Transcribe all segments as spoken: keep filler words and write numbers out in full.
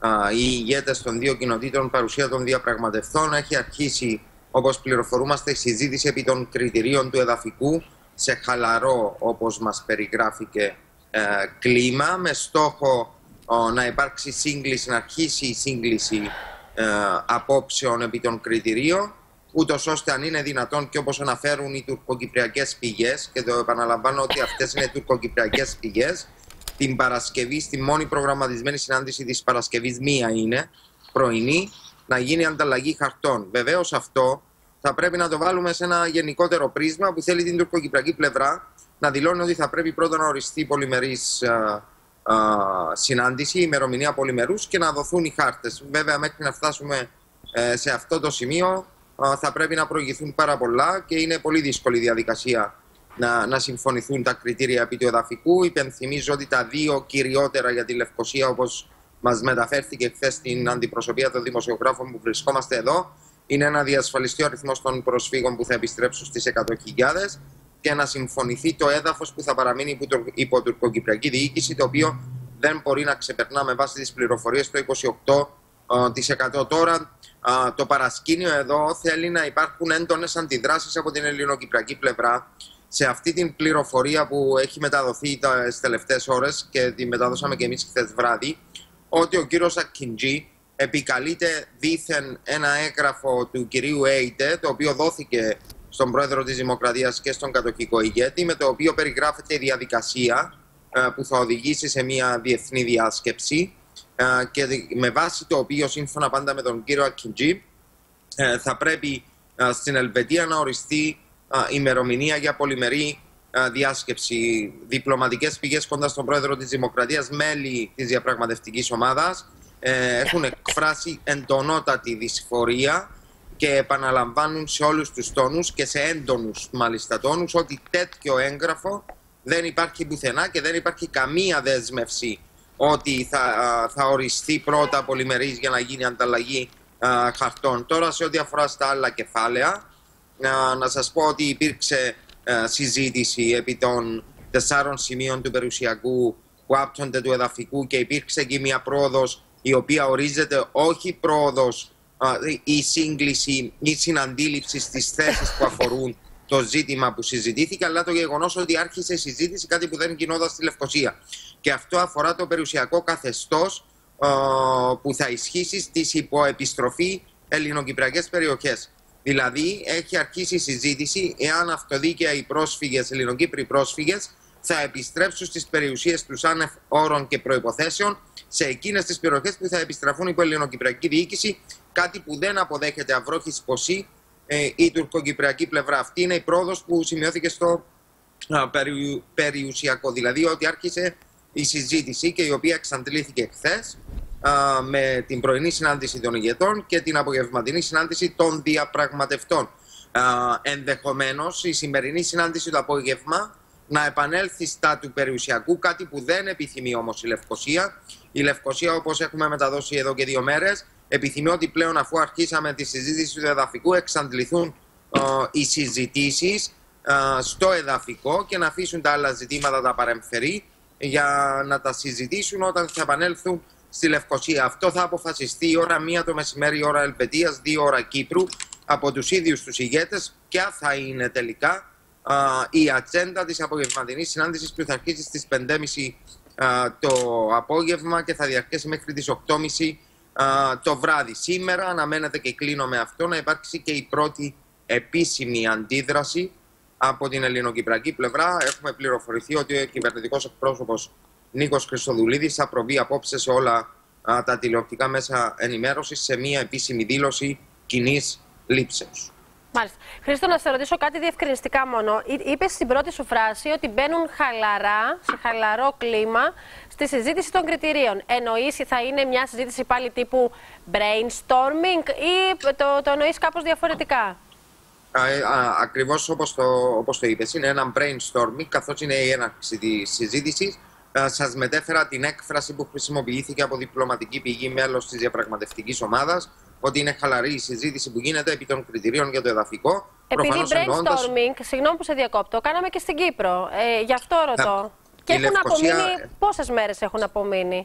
οι ηγέτες των δύο κοινοτήτων παρουσία των διαπραγματευτών. Έχει αρχίσει, όπως πληροφορούμαστε, η συζήτηση επί των κριτηρίων του εδαφικού σε χαλαρό, όπως μας περιγράφηκε, ε, κλίμα, με στόχο ε, να υπάρξει σύγκληση, να αρχίσει η σύγκληση ε, απόψεων επί των κριτηρίων, ούτως ώστε, αν είναι δυνατόν, και όπως αναφέρουν οι τουρκοκυπριακές πηγές, και το επαναλαμβάνω ότι αυτές είναι τουρκοκυπριακές πηγές, την Παρασκευή, στη μόνη προγραμματισμένη συνάντηση της Παρασκευής, μία είναι, πρωινή, να γίνει ανταλλαγή χαρτών. Βεβαίως αυτό θα πρέπει να το βάλουμε σε ένα γενικότερο πρίσμα που θέλει την τουρκοκυπριακή πλευρά να δηλώνει ότι θα πρέπει πρώτα να οριστεί πολυμερής α, α, συνάντηση, ημερομηνία πολυμερούς, και να δοθούν οι χάρτες. Βέβαια, μέχρι να φτάσουμε ε, σε αυτό το σημείο α, θα πρέπει να προηγηθούν πάρα πολλά και είναι πολύ δύσκολη διαδικασία να, να συμφωνηθούν τα κριτήρια επί του εδαφικού. Υπενθυμίζω ότι τα δύο κυριότερα για τη Λευκοσία, όπως μας μεταφέρθηκε χθες στην αντιπροσωπεία των δημοσιογράφων που βρισκόμαστε εδώ, είναι να διασφαλιστεί ο αριθμός των προσφύγων που θα επιστρέψουν στις εκατό χιλιάδες και να συμφωνηθεί το έδαφος που θα παραμείνει υπό τουρκοκυπριακή διοίκηση, το οποίο δεν μπορεί να ξεπερνά, με βάση τις πληροφορίες, το είκοσι οκτώ τοις εκατό. Τώρα, το παρασκήνιο εδώ θέλει να υπάρχουν έντονες αντιδράσεις από την ελληνοκυπριακή πλευρά σε αυτή την πληροφορία που έχει μεταδοθεί τις τελευταίες ώρες και τη μεταδώσαμε και εμείς χθες βράδυ, ότι ο κύριος Ακιντζή επικαλείται δήθεν ένα έγγραφο του κυρίου Έιτε, το οποίο δόθηκε στον πρόεδρο της Δημοκρατίας και στον κατοχικό ηγέτη, με το οποίο περιγράφεται η διαδικασία που θα οδηγήσει σε μια διεθνή διάσκεψη, και με βάση το οποίο, σύμφωνα πάντα με τον κύριο Ακιντζή, θα πρέπει στην Ελβετία να οριστεί ημερομηνία για πολυμερή διάσκεψη. Διπλωματικές πηγές κοντά στον πρόεδρο της Δημοκρατίας, μέλη της διαπραγματευτικής ομάδας, έχουν εκφράσει εντονότατη δυσφορία και επαναλαμβάνουν σε όλους τους τόνους και σε έντονους μάλιστα τόνους ότι τέτοιο έγγραφο δεν υπάρχει πουθενά και δεν υπάρχει καμία δέσμευση ότι θα, θα οριστεί πρώτα πολυμερής για να γίνει ανταλλαγή α, χαρτών. Τώρα, σε ό,τι αφορά στα άλλα κεφάλαια, α, να σας πω ότι υπήρξε α, συζήτηση επί των τεσσάρων σημείων του περιουσιακού που άπτονται του εδαφικού και υπήρξε και μια πρόοδος η οποία ορίζεται όχι πρόοδος ή σύγκληση ή συναντήληψη στις θέσεις που αφορούν το ζήτημα που συζητήθηκε, αλλά το γεγονός ότι άρχισε η συζήτηση, κάτι που δεν γινόταν στη Λευκοσία. Και αυτό αφορά το περιουσιακό καθεστώς που θα ισχύσει στις υποεπιστροφή ελληνοκυπριακές περιοχές. Δηλαδή, έχει αρχίσει η συζήτηση εάν αυτοδίκαια οι πρόσφυγες, Ελληνοκύπριοι πρόσφυγες, θα επιστρέψουν στις περιουσίες τους άνευ όρων και προϋποθέσεων σε εκείνες τις περιοχές που θα επιστραφούν υπό ελληνοκυπριακή διοίκηση, κάτι που δεν αποδέχεται αυρόχης ποσή ε, η τουρκοκυπριακή πλευρά. Αυτή είναι η πρόοδος που σημειώθηκε στο α, περιου, περιουσιακό, δηλαδή ότι άρχισε η συζήτηση και η οποία εξαντλήθηκε χθες α, με την πρωινή συνάντηση των ηγετών και την απογευματινή συνάντηση των διαπραγματευτών. Α, ενδεχομένως η σημερινή συνάντηση το απόγευμα να επανέλθει στα του περιουσιακού, κάτι που δεν επιθυμεί όμως η Λευκοσία. Η Λευκοσία, όπως έχουμε μεταδώσει εδώ και δύο μέρες, επιθυμεί ότι πλέον, αφού αρχίσαμε τη συζήτηση του εδαφικού, εξαντληθούν ε, οι συζητήσεις ε, στο εδαφικό και να αφήσουν τα άλλα ζητήματα τα παρεμφερή για να τα συζητήσουν όταν θα επανέλθουν στη Λευκοσία. Αυτό θα αποφασιστεί η ώρα μία το μεσημέρι, ώρα Ελβετίας, δύο ώρα Κύπρου, από τους ίδιους τους ηγέτες, ποια θα είναι τελικά Uh, η ατζέντα της απογευματινής συνάντησης που θα αρχίσει στις πέντε και μισή uh, το απόγευμα και θα διαρκέσει μέχρι τις οκτώ και μισή uh, το βράδυ. Σήμερα αναμένεται, και κλείνω με αυτό, να υπάρξει και η πρώτη επίσημη αντίδραση από την ελληνοκυπριακή πλευρά. Έχουμε πληροφορηθεί ότι ο κυβερνητικός εκπρόσωπος Νίκος Χριστοδουλίδης θα προβεί απόψε σε όλα uh, τα τηλεοπτικά μέσα ενημέρωσης σε μια επίσημη δήλωση κοινής λήψεως. Μάλιστα. Χρήστο, να σε ρωτήσω κάτι διευκρινιστικά μόνο. Είπες στην πρώτη σου φράση ότι μπαίνουν χαλαρά, σε χαλαρό κλίμα, στη συζήτηση των κριτηρίων. Εννοείς θα είναι μια συζήτηση πάλι τύπου brainstorming ή το, το εννοείς κάπως διαφορετικά? Α, α, ακριβώς όπως το, όπως το είπες. Είναι ένα brainstorming, καθώς είναι η έναρξη της συζήτησης. Σας μετέφερα την έκφραση που χρησιμοποιήθηκε από διπλωματική πηγή, μέλος της διαπραγματευτικής ομάδας, ότι είναι χαλαρή η συζήτηση που γίνεται επί των κριτηρίων για το εδαφικό. Επειδή brainstorming, εννοώντας... συγγνώμη που σε διακόπτω, κάναμε και στην Κύπρο. Ε, γι' αυτό ρωτώ. Να, και έχουν Λευκοσία... απομείνει, πόσες μέρες έχουν απομείνει?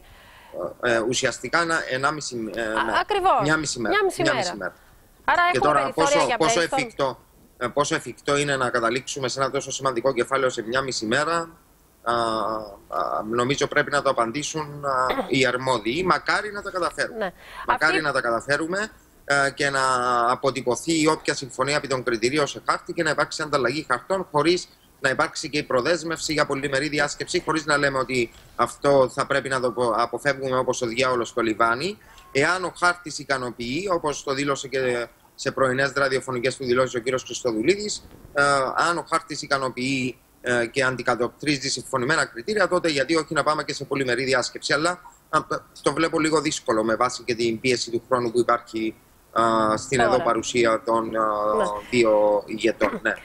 ε, ουσιαστικά ενάμιση, ε, Ακριβώς. μια μισή μέρα. Μια μισή μια μέρα. μισή μέρα. Άρα Και έχουμε τώρα πόσο, για πόσο, Brainstorm. εφικτό, πόσο εφικτό είναι να καταλήξουμε σε ένα τόσο σημαντικό κεφάλαιο σε μια μισή μέρα, α, α, νομίζω πρέπει να το απαντήσουν α, οι αρμόδιοι. Μακάρι να τα καταφέρουμε. Ναι. Μακάρι Αυτή... να τα καταφέρουμε α, και να αποτυπωθεί όποια συμφωνία επί των κριτηρίων σε χάρτη και να υπάρξει ανταλλαγή χαρτών χωρίς να υπάρξει και η προδέσμευση για πολυμερή διάσκεψη, χωρίς να λέμε ότι αυτό θα πρέπει να το αποφεύγουμε όπως ο διάολος στο λιβάνι. Εάν ο χάρτης ικανοποιεί, όπως το δήλωσε και σε πρωινές ραδιοφωνικές του δηλώσεις ο κύριος Χριστοδουλίδης, ε, αν ο χάρτης ικανοποιεί ε, και αντικατοπτρίζει συμφωνημένα κριτήρια, τότε γιατί όχι να πάμε και σε πολυμερή διάσκεψη. Αλλά ε, το βλέπω λίγο δύσκολο με βάση και την πίεση του χρόνου που υπάρχει Uh, στην Τώρα. εδώ παρουσία των uh, ναι. δύο ηγετών. Ναι.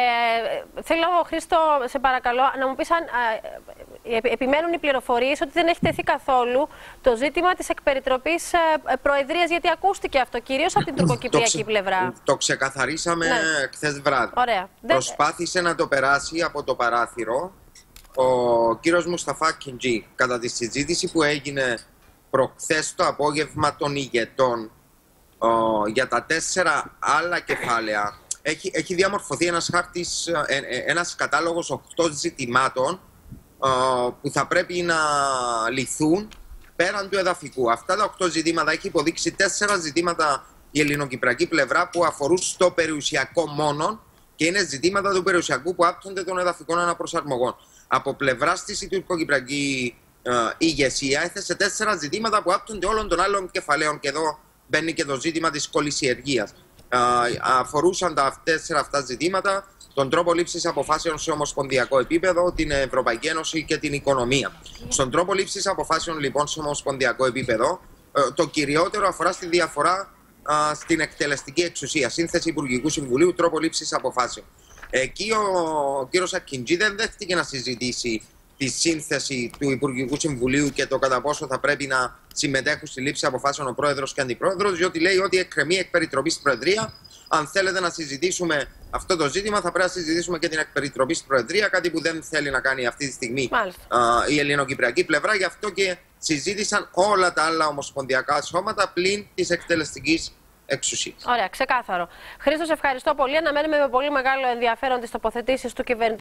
Ε, θέλω, Χρήστο, σε παρακαλώ, να μου πεις αν ε, επιμένουν οι πληροφορίες ότι δεν έχει τεθεί καθόλου το ζήτημα της εκπεριτροπής ε, προεδρίας, γιατί ακούστηκε αυτό κυρίως από την τουρκοκυπριακή το ξε... πλευρά. Το ξεκαθαρίσαμε ναι. χθες βράδυ. Ωραία. Προσπάθησε να το περάσει από το παράθυρο ο κύριος Μουσταφά Κιντζή κατά τη συζήτηση που έγινε προχθές το απόγευμα των ηγετών Uh, για τα τέσσερα άλλα κεφάλαια. Έχει, έχει διαμορφωθεί ένας χάρτης, ε, ε, ένας κατάλογος οκτώ ζητημάτων uh, που θα πρέπει να λυθούν πέραν του εδαφικού. Αυτά τα οκτώ ζητήματα έχει υποδείξει τέσσερα ζητήματα η ελληνοκυπριακή πλευρά που αφορούν στο περιουσιακό μόνον και είναι ζητήματα του περιουσιακού που άπτονται των εδαφικών αναπροσαρμογών. Από πλευράς της η τουρκοκυπριακή uh, ηγεσία έθεσε τέσσερα ζητήματα που άπτονται όλων των άλλων κεφαλαίων και εδώ μπαίνει και το ζήτημα της κολυσιεργίας. Αφορούσαν τα τέσσερα αυτά ζητήματα τον τρόπο λήψης αποφάσεων σε ομοσπονδιακό επίπεδο, την Ευρωπαϊκή Ένωση και την οικονομία. Στον τρόπο λήψης αποφάσεων λοιπόν σε ομοσπονδιακό επίπεδο, το κυριότερο αφορά στη διαφορά στην εκτελεστική εξουσία, σύνθεση Υπουργικού Συμβουλίου, τρόπο λήψης αποφάσεων. Εκεί ο κ. Ακιντζή δεν δέχτηκε να συζητήσει τη σύνθεση του Υπουργικού Συμβουλίου και το κατά πόσο θα πρέπει να συμμετέχουν στη λήψη αποφάσεων ο πρόεδρος και αντιπρόεδρος, διότι λέει ότι εκκρεμεί εκπεριτροπή στην Προεδρία. Αν θέλετε να συζητήσουμε αυτό το ζήτημα, θα πρέπει να συζητήσουμε και την εκπεριτροπή στην Προεδρία, κάτι που δεν θέλει να κάνει αυτή τη στιγμή α, η ελληνοκυπριακή πλευρά. Γι' αυτό και συζήτησαν όλα τα άλλα ομοσπονδιακά σώματα πλην της εκτελεστικής εξουσίας. Ωραία, ξεκάθαρο. Χρήστο, ευχαριστώ πολύ. Αναμένουμε με πολύ μεγάλο ενδιαφέρον τις τοποθετήσεις του κυβερνητικού.